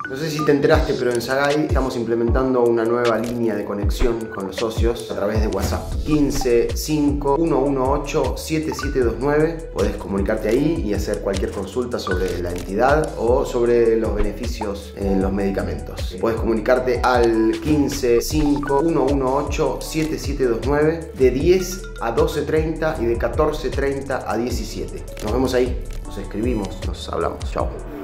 No sé si te enteraste, pero en Sagay estamos implementando una nueva línea de conexión con los socios a través de WhatsApp. 15 5 118 7729. Podés comunicarte ahí y hacer cualquier consulta sobre la entidad o sobre los beneficios en los medicamentos. Podés comunicarte al 15 5 118 7729 de 10 a 12:30 y de 14:30 a 17. Nos vemos ahí, nos escribimos, nos hablamos. Chao.